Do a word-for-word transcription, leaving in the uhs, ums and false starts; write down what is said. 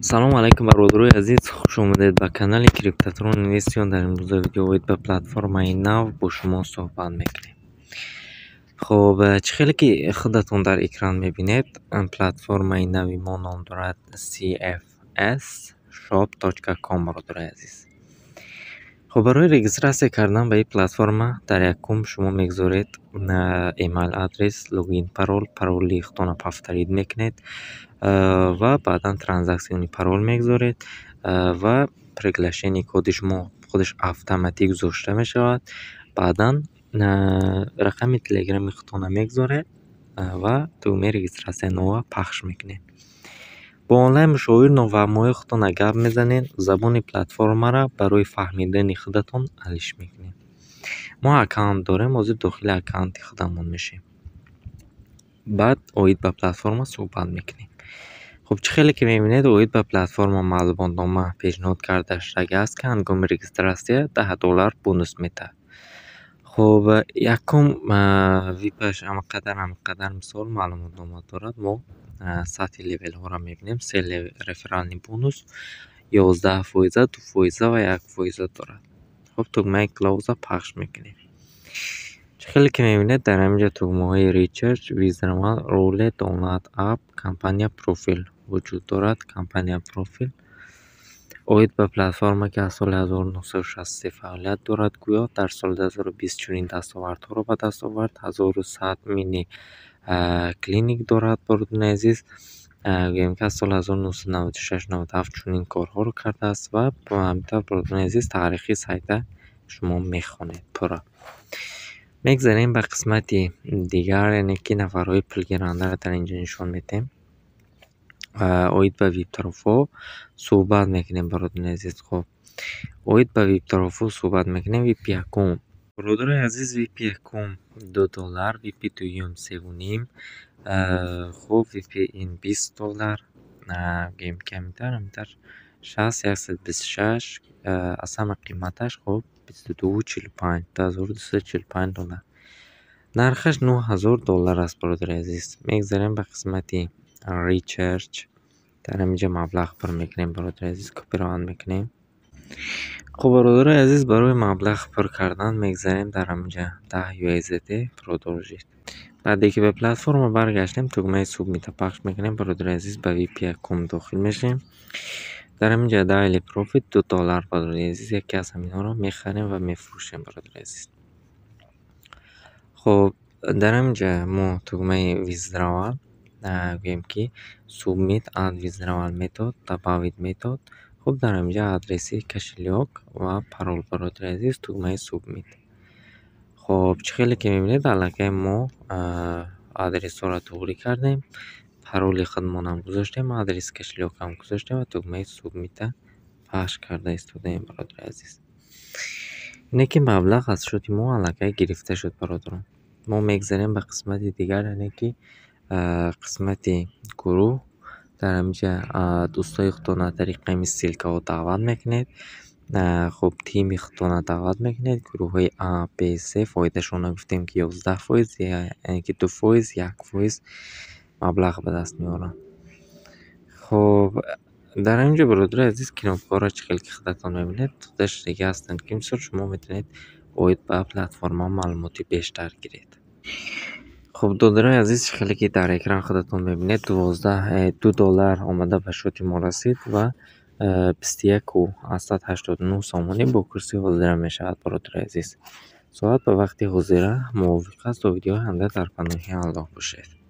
سلام علیکم برادرای عزیز، خوش اومدید به کانال کریپتاترون اینوستیون. در امروز ویدیو باید به پلتفرم نو با شما صحبت میکنیم. خب چه خیلی که خودتون در اکران میبینید، این پلتفرم نوی ما نام دارد سی اف اس شاپ دات کام برادرای عزیز. خب برای رجیستراسیون کردن به این پلتفرم در یکم شما میگذارید ایمیل آدرس، لوگین پرول، پرولی خودتون پافترید میکنید و بعدا ترانزکسیونی پرول میگذارید و پرگلشنی کدش ما خودش اتوماتیک گذاشته میشود. بعدا رقم تلگرام خودتون میگذارید و تو می رجیستراسیون نو پخش میکنید. با آنلاین مشاور نوآموزی خودتون گپ میزنید، زبان پلتفرم را برای فهمیدن خودتون حلش میکنید. ما اکانت داریم، از داخل اکانت خودمون میشیم. بعد اوید به پلتفرم صحبت میکنیم. خب چه خیلی که میبینید اوید به پلتفرم معلوماتنامه پیشنهاد کرده شده است که هنگام رجیستراسیون ده دلار بونوس میده. خب یکم ویپش اما قدر هم قدر مثال معلوماتنامه دارد. ما سطح لیول ها را میبینیم. سه رفرال بونوس یازده فایزه، دو فایزه و یک فایزه دارد. خب تگمه کلاوز پخش میکنیم. چه خیلی که میبینید در اینجا تگمه های ریچارج، ویزرمال، رولت، دانلود اپ، کمپانی پروفیل وجود دارد. کمپانی پروفیل اوید به پلتفرم که از سال هزار و نهصد و شصت فعالیت دارد. گویا در سال دو هزار و بیست چنین دستاوردها را به دست آورد. هزار و صد مینی کلینیک دارد برادران عزیز. گویم که از سال هزار و نهصد و نود و شش نود و هفت چنین کارها رو کرده است و با همینطور برادران عزیز تاریخی سایت شما میخوانید پورا. میگذاریم به قسمت دیگر، یعنی که نفرهای پلگرانده را در اینجا نشان میدیم. اوید به ویب طرفو صحبت میکنیم برادران عزیز. خب اوید به ویب طرفو صحبت میکنیم. وی پی یکم برادران عزیز، وی پی یکم دو دلار، وی پی دویم سه و نیم. خب وی پی این بیست دلار. گیم کمتر همتر شصت صد و بیست و شش از همه قیمتش. خب بیست و دو چهل و پنج دو هزار و دویست و چهل و پنج دلار. نرخش نه هزار دلار است برادر عزیز. میگذاریم به قسمت ریچارج. در اینجا مبلغ پر میکنیم برادر عزیز، کپی روان میکنیم. خب برادر عزیز، برای مبلغ پر کردن میگذاریم در اینجا ده یو اس دی پرودورجیت. بعدی که به پلتفرم برگشتیم تگمه سابمیت پخش میکنیم برادر عزیز. به وی پی یکم داخل میشیم. در اینجا دایلی پروفیت دو دلار برادر عزیز. یکی از همین ها رو میخریم و میفروشیم برادر عزیز. خب در اینجا ما تگمه ویزدراوال گویم که سابمیت اد ویزدراوال میتود، دباوید میتود. خب در اینجا آدرسی کشلیک و پرول برادر عزیز تگمه سابمیت. خب چه خیلی که میبینید علاقه ما آدرس را توری کردیم، پرول خودمون هم گذاشتیم، آدرس کشلیک هم گذاشتیم و تگمه سابمیت پخش کرده استودیم برادر عزیز. اینه که مبلغ از شد ما علاقه گرفته شد برادران. ما میگذاریم به قسمت دیگر، اینه که قسمت گروه. در اینجا دوستای خودتون طریق قیمی سیلکا و دعوت میکنید. خب تیم خودتون دعوت میکنید. گروه های A B C فایده شون گفتیم که یازده فایز، یعنی که دو فایز یک فایز مبلغ به دست میارن. خب در اینجا برادر عزیز کنوپکارا چه خیلی که خودتون میبینید خودش دیگه هستند که مثل شما میتونید باید با پلتفرم معلوماتی بیشتر گیرید. خب دادرای عزیز، خیلی که در اکران خودتون میبینید دوازده دو دلار آمده به شوتی ما رسید و بیست و یک و هشتصد و هشتاد و نه سامانی با کرسی حاضر میشود برادر عزیز. ساعت به وقتی حاضره موافق است و ویدیو هنده در پناهی الله باشید.